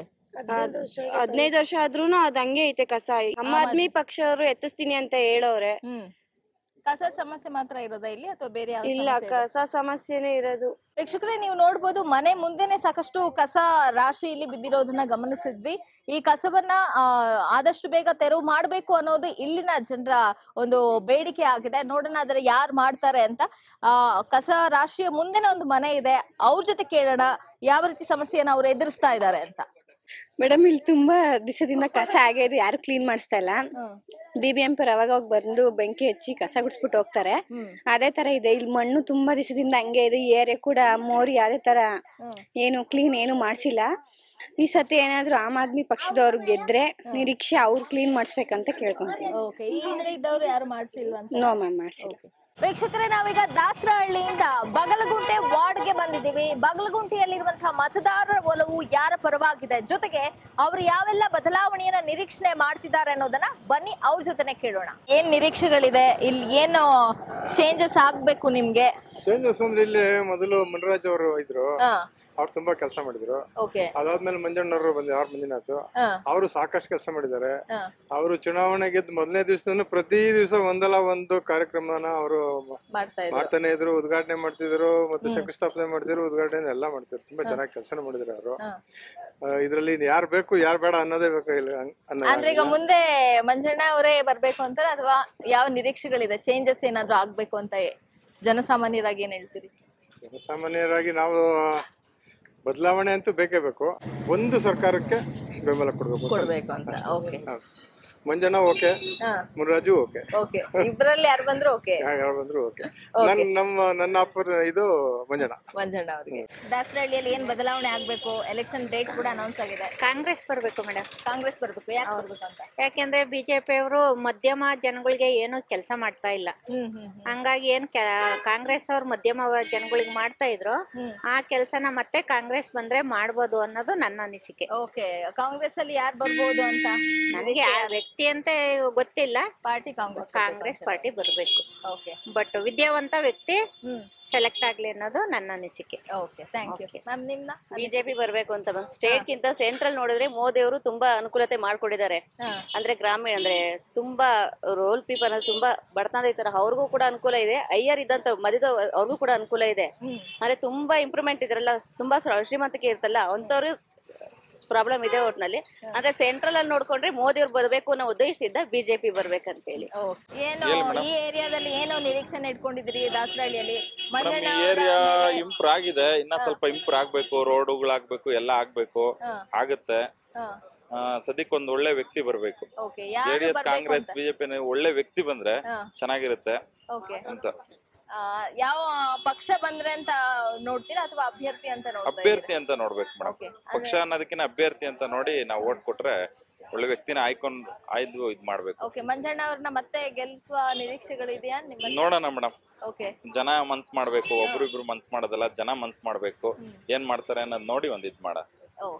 15 ವರ್ಷ ಆದ್ರೂನು ಅದ್ ಹಂಗೆ ಐತೆ ಕಸ. ಆಮ್ ಆದ್ಮಿ ಪಕ್ಷವರು ಎತ್ತಿಸ್ತೀನಿ ಅಂತ ಹೇಳೋರೆ. ಕಸ ಸಮಸ್ಯೆ ಮಾತ್ರ ಇರೋದಾ ಇಲ್ಲಿ ಅಥವಾ ಬೇರೆ ಯಾವ? ಇಲ್ಲ, ಕಸ ಸಮಸ್ಯೆನೇ ಇರೋದು. ವೀಕ್ಷಕರೇ, ನೀವು ನೋಡ್ಬೋದು ಮನೆ ಮುಂದೆನೆ ಸಾಕಷ್ಟು ಕಸ ರಾಶಿ ಇಲ್ಲಿ ಬಿದ್ದಿರೋದನ್ನ ಗಮನಿಸಿದ್ವಿ. ಈ ಕಸವನ್ನ ಆದಷ್ಟು ಬೇಗ ತೆರವು ಮಾಡ್ಬೇಕು ಅನ್ನೋದು ಇಲ್ಲಿನ ಜನರ ಒಂದು ಬೇಡಿಕೆ ಆಗಿದೆ. ನೋಡೋಣ ಅದರ ಯಾರು ಮಾಡ್ತಾರೆ ಅಂತ. ಕಸ ರಾಶಿಯ ಮುಂದೆನೆ ಒಂದು ಮನೆ ಇದೆ, ಅವ್ರ ಜೊತೆ ಕೇಳೋಣ ಯಾವ ರೀತಿ ಸಮಸ್ಯೆಯನ್ನ ಅವ್ರು ಎದುರಿಸ್ತಾ ಇದ್ದಾರೆ ಅಂತ. ಮೇಡಮ್, ಇಲ್ಲಿ ತುಂಬಾ ದಿವಸದಿಂದ ಕಸ ಆಗಿದೆ, ಯಾರು ಕ್ಲೀನ್ ಮಾಡಿಸ್ತಾ ಇಲ್ಲ. BBMP ಅವಾಗ ಬಂದು ಬೆಂಕಿ ಹಚ್ಚಿ ಕಸ ಗುಡಿಸ್ಬಿಟ್ಟು ಹೋಗ್ತಾರೆ. ಅದೇ ತರ ಇದೆ ಇಲ್ಲಿ. ಮಣ್ಣು ತುಂಬಾ ದಿವಸದಿಂದ ಹಂಗೆ ಇದೆ. ಏರೆ ಕೂಡ ಮೋರಿ ಅದೇ ತರ ಏನು ಕ್ಲೀನ್ ಏನು ಮಾಡ್ಸಿಲ್ಲ. ಈ ಸತಿ ಏನಾದ್ರು ಆಮ್ ಆದ್ಮಿ ಪಕ್ಷದವ್ರು ಗೆದ್ರೆ ನಿರೀಕ್ಷೆ ಅವ್ರು ಕ್ಲೀನ್ ಮಾಡಿಸ್ಬೇಕಂತ ಕೇಳ್ಕೊಂತೀನಿ. ನೋ ಮ್ಯಾಮ್, ಮಾಡ್ಸಿಲ್ಲ. ವೀಕ್ಷಕರೇ, ನಾವೀಗ ದಾಸರಹಳ್ಳಿಯಿಂದ ಬಾಗಲಗುಂಟೆ ವಾರ್ಡ್ಗೆ ಬಂದಿದ್ದೀವಿ. ಬಾಗಲಗುಂಟೆಯಲ್ಲಿರುವಂತಹ ಮತದಾರರ ಒಲವು ಯಾರ ಪರವಾಗಿದೆ, ಜೊತೆಗೆ ಅವರು ಯಾವೆಲ್ಲ ಬದಲಾವಣೆಯನ್ನ ನಿರೀಕ್ಷಣೆ ಮಾಡ್ತಿದ್ದಾರೆ ಅನ್ನೋದನ್ನ ಬನ್ನಿ ಅವ್ರ ಜೊತೆನೆ ಕೇಳೋಣ. ಏನ್ ನಿರೀಕ್ಷೆಗಳಿದೆ, ಇಲ್ಲಿ ಏನು ಚೇಂಜಸ್ ಆಗ್ಬೇಕು ನಿಮ್ಗೆ? ಚೇಂಜಸ್ ಅಂದ್ರೆ ಇಲ್ಲಿ ಮೊದಲು ಮುನಿರಾಜ್ ಅವರು ಇದ್ರು, ಅವ್ರು ತುಂಬಾ ಕೆಲಸ ಮಾಡಿದ್ರು. ಅದಾದ್ಮೇಲೆ ಮಂಜಣ್ಣವರು ಬಂದು 6 ಮಂದಿನಾತು, ಅವರು ಸಾಕಷ್ಟು ಕೆಲಸ ಮಾಡಿದ್ದಾರೆ. ಅವರು ಚುನಾವಣೆ ಗೆದ್ದು ಮೊದಲನೇ ದಿವಸ ಪ್ರತಿ ದಿವಸ ಒಂದಲ್ಲ ಒಂದು ಕಾರ್ಯಕ್ರಮನ ಅವರು ಮಾಡ್ತಾನೆ ಇದ್ರು. ಉದ್ಘಾಟನೆ ಮಾಡ್ತಿದ್ರು, ಮತ್ತೆ ಶಂಕುಸ್ಥಾಪನೆ ಮಾಡ್ತಿದ್ರು, ಉದ್ಘಾಟನೆ ಎಲ್ಲ ಮಾಡ್ತಿದ್ರು. ತುಂಬಾ ಚೆನ್ನಾಗಿ ಕೆಲಸ ಮಾಡಿದ್ರು ಅವರು. ಇದ್ರಲ್ಲಿ ಯಾರು ಬೇಕು ಯಾರು ಬೇಡ ಅನ್ನೋದೇ ಬೇಕು ಇಲ್ಲ. ಅಂದ್ರೆ ಈಗ ಮುಂದೆ ಮಂಜಣ್ಣ ಅವರೇ ಬರ್ಬೇಕು ಅಂತಾರೆ ಅಥವಾ ಯಾವ ನಿರೀಕ್ಷೆಗಳಿದೆ? ಚೇಂಜಸ್ ಏನಾದ್ರು ಆಗ್ಬೇಕು ಅಂತ ಜನಸಾಮಾನ್ಯರಾಗಿ ಏನ್ ಹೇಳ್ತೀರಿ? ಜನಸಾಮಾನ್ಯರಾಗಿ ನಾವು ಬದಲಾವಣೆ ಅಂತೂ ಬೇಕೇ ಬೇಕು. ಒಂದು ಸರ್ಕಾರಕ್ಕೆ ಬೆಂಬಲ ಕೊಡ್ಬೇಕು ಅಂತ. Okay, Manjanna okay, Munraju okay. Okay, ಇಬ್ಬರಲ್ಲಿ ಯಾರು ಬಂದ್ರು ಓಕೆ. ಯಾರು ಬಂದ್ರು ಓಕೆ. ನನ್ನ ಅಪ್ಪರ ಇದು ಮಂಜಣ್ಣ ಅವರಿಗೆ. ದಾಸರಹಳ್ಳಿಯಲ್ಲಿ ಏನ್ ಬದಲಾವಣೆ ಆಗ್ಬೇಕು? ಎಲೆಕ್ಷನ್ ಡೇಟ್ ಕೂಡ ಅನೌನ್ಸ್ ಆಗಿದೆ. ಕಾಂಗ್ರೆಸ್ ಬರ್ಬೇಕು ಮೇಡಮ್. ಕಾಂಗ್ರೆಸ್ ಬರ್ಬೇಕು. ಯಾಕೆ ಬರ್ಬೇಕು ಅಂತ? ಯಾಕೆಂದ್ರೆ ಬಿಜೆಪಿ ಅವರು ಮಧ್ಯಮ ಜನಗಳಿಗೆ ಏನು ಕೆಲಸ ಮಾಡ್ತಾ ಇಲ್ಲ. ಹಂಗಾಗಿ ಏನ್ ಕಾಂಗ್ರೆಸ್ ಅವ್ರು ಮಧ್ಯಮ ಜನಗಳಿಗೆ ಮಾಡ್ತಾ ಇದ್ರು, ಆ ಕೆಲಸನ ಮತ್ತೆ ಕಾಂಗ್ರೆಸ್ ಬಂದ್ರೆ ಮಾಡ್ಬೋದು ಅನ್ನೋದು ನನ್ನ ಅನಿಸಿಕೆ. ಓಕೆ, ಕಾಂಗ್ರೆಸ್ ಅಲ್ಲಿ ಯಾರು ಬರ್ಬೋದು ಅಂತ? ನನಗೆ ಆ ವ್ಯಕ್ತಿ ಅಂತ ಗೊತ್ತಿಲ್ಲ. ಪಾರ್ಟಿ ಕಾಂಗ್ರೆಸ್ ಪಾರ್ಟಿ ಬರ್ಬೇಕು. ಓಕೆ, ಬಟ್ ವಿದ್ಯಾವಂತ ವ್ಯಕ್ತಿ ಸೆಲೆಕ್ಟ್ ಆಗ್ಲಿ ಅನ್ನೋದು ನನ್ನ ಅನಿಸಿಕೆ. Okay, thank you ma'am. ನಿಮ್ನ ಬಿಜೆಪಿ ಬರ್ಬೇಕು ಅಂತ ಸ್ಟೇಟ್ ಗಿಂತ ಸೆಂಟ್ರಲ್ ನೋಡಿದ್ರೆ ಮೋದಿ ಅವರು ತುಂಬಾ ಅನುಕೂಲತೆ ಮಾಡ್ಕೊಟ್ಟಿದ್ದಾರೆ. ಅಂದ್ರೆ ಗ್ರಾಮೀಣ ಅಂದ್ರೆ ತುಂಬಾ ರೋಲ್ ಪೀಪಲ್ ಅಂದ್ರೆ ತುಂಬಾ ಬಡತನದ ಇತರ ಅವ್ರಿಗೂ ಕೂಡ ಅನುಕೂಲ ಇದೆ. ಅಯ್ಯರ್ ಇದ್ದಂತ ಮದಿದ ಅವ್ರಿಗೂ ಕೂಡ ಅನುಕೂಲ ಇದೆ. ಅಂದ್ರೆ ತುಂಬಾ ಇಂಪ್ರೂವ್ಮೆಂಟ್ ಇದ್ರಲ್ಲ, ತುಂಬಾ ಶ್ರೀಮಂತಿಕೆ ಇರ್ತಲ್ಲ ಅಂತವ್ರು ಪ್ರಾಬ್ಲಮ್ ಇದೆ ಒಟ್ನಲ್ಲಿ. ಅಂದ್ರೆ ಸೆಂಟ್ರಲ್ ಅಲ್ಲಿ ನೋಡ್ಕೊಂಡ್ರೆ ಮೋದಿ ಅವ್ರು ಬರ್ಬೇಕು ಅನ್ನೋ ಉದ್ದೇಶದಿಂದ ಬಿಜೆಪಿ ಬರ್ಬೇಕಂತ ಹೇಳಿ. ಏನು ಈ ಏರಿಯಾದಲ್ಲಿ ಏನೋ ನಿರೀಕ್ಷಣೆ ಇಟ್ಕೊಂಡಿದ್ರಿ ದಾಸರಹಳ್ಳಿಯಲ್ಲಿ? ಈ ಏರಿಯಾ ಇಂಪ್ರೂವ್ ಆಗಿದೆ, ಇನ್ನ ಸ್ವಲ್ಪ ಇಂಪ್ರೂವ್ ಆಗ್ಬೇಕು, ರೋಡ್ಗಳಾಗ್ಬೇಕು, ಎಲ್ಲ ಆಗ್ಬೇಕು, ಆಗುತ್ತೆ. ಸದ್ಯಕ್ಕೆ ಒಂದು ಒಳ್ಳೆ ವ್ಯಕ್ತಿ ಬರ್ಬೇಕು. ಜೆಡಿಎಸ್ ಕಾಂಗ್ರೆಸ್ ಬಿಜೆಪಿ ಒಳ್ಳೆ ವ್ಯಕ್ತಿ ಬಂದ್ರೆ ಚೆನ್ನಾಗಿರುತ್ತೆ ಅಂತ. ಯಾವ ಪಕ್ಷ ಬಂದ್ರೆ ಅಂತ ನೋಡ್ತೀರಾ ಅಥವಾ ಅಭ್ಯರ್ಥಿ ಅಂತ ನೋಡ್ತೀರಾ? ಅಭ್ಯರ್ಥಿ ಅಂತ ನೋಡ್ಬೇಕು ಮೇಡಮ್. ಪಕ್ಷ ಅನ್ನೋದಕ್ಕಿಂತ ಅಭ್ಯರ್ಥಿ ಅಂತ ನೋಡಿ ನಾವು ಓಟ್ ಕೊಟ್ರೆ ಒಳ್ಳೆ ವ್ಯಕ್ತಿನ ಆಯ್ದು ಇದ್ ಮಾಡ್ಬೇಕು. ಓಕೆ, ಮಂಜಣ್ಣ ಅವ್ರನ್ನ ಮತ್ತೆ ಗೆಲ್ಸುವ ನಿರೀಕ್ಷೆಗಳು ಇದೆಯಾ ನಿಮ್ಮ? ನೋಡೋಣ ಮೇಡಮ್. ಓಕೆ, ಜನ ಮನ್ಸ್ ಮಾಡ್ಬೇಕು, ಒಬ್ರಿಬ್ರು ಮನ್ಸ್ ಮಾಡೋದಲ್ಲ, ಜನ ಮನ್ಸ್ ಮಾಡ್ಬೇಕು. ಏನ್ ಮಾಡ್ತಾರೆ ಅನ್ನೋದ್ ನೋಡಿ ಒಂದ್ ಇದ್ ಮಾಡ.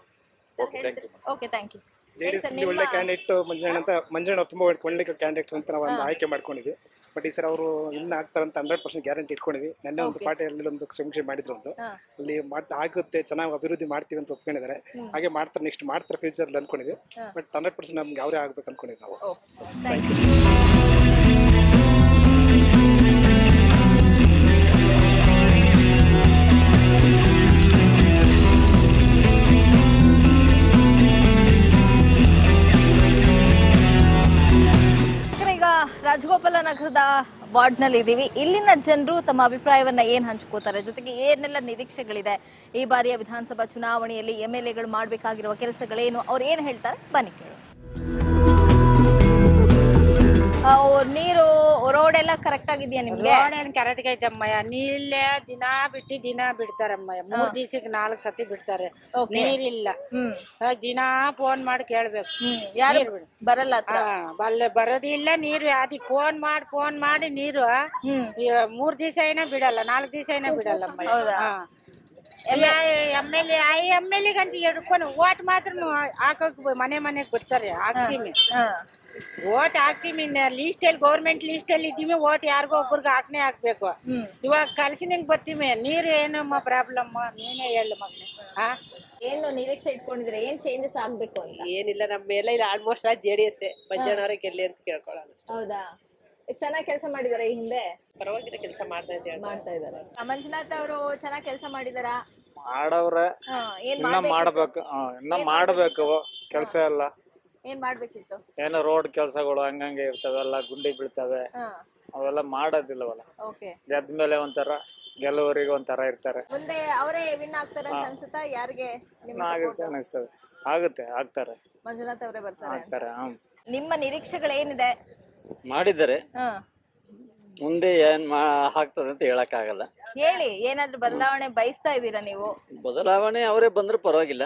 Okay, thank you. ಜೆಡಿಎಸ್ ಒಳ್ಳೆ ಕ್ಯಾಂಡಿಡೇಟ್ ಮಂಜಣ್ಣ ತುಂಬಾ ಒಳ್ಳೆ ಕ್ಯಾಂಡಿಡೇಟ್ ಅಂತ ನಾವು ಒಂದು ಆಯ್ಕೆ ಮಾಡ್ಕೊಂಡಿದ್ವಿ. ಬಟ್ ಈ ಸರ್ ಅವರು ಇನ್ನ ಆಗ್ತಾರಂತ 100% ಗ್ಯಾರಂಟಿ ಇಟ್ಕೊಂಡಿದ್ವಿ. ನನ್ನ ಒಂದು ಪಾರ್ಟಿಯಲ್ಲಿ ಒಂದು ಸಮೀಕ್ಷೆ ಮಾಡಿದ್ರು, ಒಂದು ಅಲ್ಲಿ ಆಗುತ್ತೆ, ಚೆನ್ನಾಗಿ ಅಭಿವೃದ್ಧಿ ಮಾಡ್ತೀವಿ ಅಂತ ಒಪ್ಕೊಂಡಿದ್ದಾರೆ. ಹಾಗೆ ಮಾಡ್ತಾರೆ, ನೆಕ್ಸ್ಟ್ ಮಾಡ್ತಾರೆ ಫ್ಯೂಚರ್ ಅನ್ಕೊಂಡಿದ್ವಿ. ಬಟ್ 100% ನಮ್ಗೆ ಅವರೇ ಆಗ್ಬೇಕು ಅನ್ಕೊಂಡಿದ್ವಿ ನಾವು. ರಾಜಗೋಪಾಲ ನಗರದ ವಾರ್ಡ್ ನಲ್ಲಿ ಇದೀವಿ. ಇಲ್ಲಿನ ಜನರು ತಮ್ಮ ಅಭಿಪ್ರಾಯವನ್ನ ಏನ್ ಹಂಚ್ಕೋತಾರೆ, ಜೊತೆಗೆ ಏನೆಲ್ಲ ನಿರೀಕ್ಷೆಗಳಿದೆ ಈ ಬಾರಿಯ ವಿಧಾನಸಭಾ ಚುನಾವಣೆಯಲ್ಲಿ MLAಗಳು ಮಾಡಬೇಕಾಗಿರುವ ಕೆಲಸಗಳೇನು, ಅವ್ರು ಏನ್ ಹೇಳ್ತಾರೆ ಬನ್ನಿ ಕೇಳಿ. ನೀರು ರೋಡ್ ಎಲ್ಲ ಕರೆಕ್ಟ್ ಆಗಿದೆಯಾ ನಿಮ್ಗೆ? ರೋಡ್ ಏನ್ ಕರೆಕ್ಟ್ ಐತಮ್ಮಯ್ಯ. ನೀರಲ್ಲೇ ದಿನ ಬಿಡ್ತಾರಮ್ಮಯ್ಯ. 3 ದಿವಸಕ್ಕೆ 4 ಸತಿ ಬಿಡ್ತಾರೆ. ನೀರಿಲ್ಲ, ದಿನಾ ಫೋನ್ ಮಾಡಿ ಕೇಳ್ಬೇಕು. ಯಾರು ಬರಲ್ಲ, ಬರೋದಿಲ್ಲ ನೀರು. ಅದಕ್ಕೆ ಫೋನ್ ಮಾಡಿ ನೀರು 3 ದಿವಸ ಏನೋ ಬಿಡಲ್ಲ, 4 ದಿವಸ ಏನೋ ಬಿಡಲ್ಲಮ್ಮಯ್ಯ. MLA ಗಂತ ಹಿಡ್ಕೊಂಡು ಓಟ್ ಮಾತ್ರ ಹಾಕಕ್ ಮನೆಗೆ ಬರ್ತಾರೆ. ಹಾಕ್ತೀವಿ, ಓಟ್ ಹಾಕ್ತೀವಿ. ಲೀಸ್ಟ್ ಅಲ್ಲಿ ಗೌರ್ಮೆಂಟ್ ಲೀಸ್ಟ್ ಅಲ್ಲಿ ಇದ್ದೀವಿ. ಓಟ್ ಯಾರಿಗೋ ಒಬ್ಬರಿಗೆ ಹಾಕ್ಬೇಕು. ಇವಾಗ ಕಲ್ಸಿ ನಿಂಗೆ ಬರ್ತೀವಿ. ನೀರು ಏನಮ್ಮ ಪ್ರಾಬ್ಲಮ್ ನೀನೇ ಹೇಳು ಮಗನೆ. ಏನು ನಿರೀಕ್ಷೆ ಇಟ್ಕೊಂಡಿದ್ರೆ, ಏನ್ ಚೇಂಜಸ್ ಆಗ್ಬೇಕು ಅಂತ? ಏನಿಲ್ಲ, ನಮ್ಮ ಮೇಲೆ ಇಲ್ಲ ಆಲ್ಮೋಸ್ಟ್ JDS ಮಂಜಣ್ಣವರೇ ಗೆಲ್ಲಿ ಅಂತ ಕೇಳ್ಕೊಳ್ಳೋಣ. ಹೌದಾ? ಚೆನ್ನಾಗಿ ಕೆಲಸ ಮಾಡಿದಾರೆ ಈ ಹಿಂದೆ? ಪರವಾಗಿಲ್ಲ, ಕೆಲಸ ಮಾಡ್ತಾ ಇದ್ದಾರೆ. ಮಂಜುನಾಥ್ ಅವರು ಚೆನ್ನಾಗಿ ಕೆಲಸ ಮಾಡಿದಾರಾ? ಮಾಡವ್ರೆ, ಇನ್ನ ಮಾಡ್ಬೇಕು ಕೆಲಸ ಎಲ್ಲ. ಏನ್ ಮಾಡ್ಬೇಕಿತ್ತು? ಏನೋ ರೋಡ್ ಕೆಲಸಗಳು ಹಂಗಂಗೆ ಇರ್ತಾವೆಲ್ಲ, ಗುಂಡಿ ಬೀಳ್ತವೆ, ಅವೆಲ್ಲ ಮಾಡೋದಿಲ್ಲವಲ್ಲ. ಗೆದ್ಮೇಲೆ ಒಂಥರ, ಗೆಲ್ಲುವರಿಗೆ ಒಂಥರ ಇರ್ತಾರೆ. ಮುಂದೆ ಅವರೇ ವಿನ್ ಆಗ್ತಾರೆ ಅಂತ ಅನ್ಸುತ್ತಾ? ಯಾರಿಗೆ ಅನಿಸ್ತದೆ? ಆಗುತ್ತೆ, ಆಗ್ತಾರೆ. ಮಂಜುನಾಥ್ ಅವರೇ ಬರ್ತಾರೆ. ನಿಮ್ಮ ನಿರೀಕ್ಷೆಗಳೇನಿದೆ? ಮಾಡಿದ್ದಾರೆ, ಮುಂದೆ ಏನ್ ಆಗ್ತದೆ ಅಂತ ಹೇಳಕ್ ಆಗಲ್ಲ. ಹೇಳಿ, ಏನಾದ್ರೂ ಬದಲಾವಣೆ ಬಯಸ್ತಾ ಇದ್ದೀರಾ ನೀವು? ಬದಲಾವಣೆ ಅವರೇ ಬಂದ್ರೆ ಪರವಾಗಿಲ್ಲ,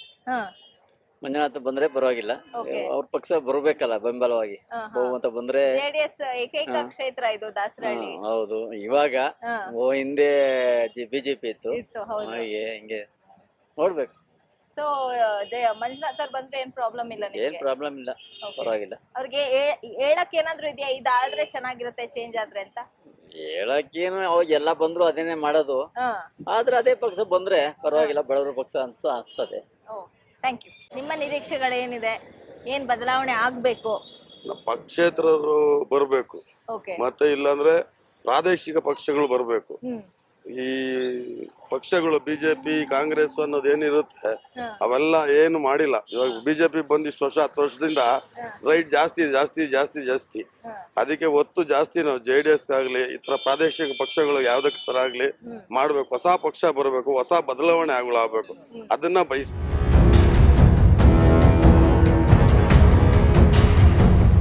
ಮಂಜುನಾಥ ಬಂದ್ರೆ ಪರವಾಗಿಲ್ಲ. ಅವ್ರ ಪಕ್ಷ ಬರ್ಬೇಕಲ್ಲ ಬೆಂಬಲವಾಗಿ. ಬಹುಮತ ಬಂದ್ರೆ JDS ಏಕೈಕ ಕ್ಷೇತ್ರ ಇದು ದಾಸರಹಳ್ಳಿ. ಹೌದು, ಇವಾಗ ಹಿಂದೆ ಬಿಜೆಪಿ ಇತ್ತು, ಹಿಂಗೆ ನೋಡ್ಬೇಕು. ಸೊ ಮಂಜುನಾಥ್ ಅವ್ರು ಬಂದ್ರೆ ಏನ್ ಪ್ರಾಬ್ಲಮ್ ಇಲ್ಲ? ಏನ್ ಪ್ರಾಬ್ಲಮ್ ಇಲ್ಲ, ಪರವಾಗಿಲ್ಲ. ಅವ್ರಿಗೆ ಹೇಳಕ್ ಏನಾದ್ರು ಇದೆಯಾ, ಇದಾದ್ರೆ ಚೆನ್ನಾಗಿರುತ್ತೆ ಚೇಂಜ್ ಆದ್ರೆ ಅಂತ? ಹೇಳಕ್ಕೇನು, ಅವಾಗ ಎಲ್ಲ ಬಂದ್ರು ಅದೇನೆ ಮಾಡೋದು. ಆದ್ರೆ ಅದೇ ಪಕ್ಷ ಬಂದ್ರೆ ಪರವಾಗಿಲ್ಲ, ಬಡವರ ಪಕ್ಷ ಅನ್ಸ್ತದೆ. Thank you. ನಿಮ್ಮ ನಿರೀಕ್ಷೆಗಳೇನಿದೆ? ಏನ್ ಬದಲಾವಣೆ ಆಗ್ಬೇಕು? ಪಕ್ಷೇತರರು ಬರಬೇಕು, ಮತ್ತೆ ಇಲ್ಲಾಂದ್ರೆ ಪ್ರಾದೇಶಿಕ ಪಕ್ಷಗಳು ಬರಬೇಕು. ಈ ಪಕ್ಷಗಳು ಬಿಜೆಪಿ ಕಾಂಗ್ರೆಸ್ ಅನ್ನೋದೇನಿರುತ್ತೆ ಅವೆಲ್ಲ ಏನು ಮಾಡಿಲ್ಲ. ಇವಾಗ ಬಿಜೆಪಿ ಬಂದಿಷ್ಟು ವರ್ಷ, 10 ವರ್ಷದಿಂದ ರೈಟ್ ಜಾಸ್ತಿ. ಅದಕ್ಕೆ ಒತ್ತು ಜಾಸ್ತಿ ನಾವು JDS ಆಗ್ಲಿ ಈ ತರ ಪ್ರಾದೇಶಿಕ ಪಕ್ಷಗಳು ಯಾವ್ದಕ್ಕೆ ಆಗ್ಲಿ ಮಾಡ್ಬೇಕು. ಹೊಸ ಪಕ್ಷ ಬರಬೇಕು, ಹೊಸ ಬದಲಾವಣೆ ಆಗ್ಬೇಕು, ಅದನ್ನ ಬಯಸ್ತೀವಿ.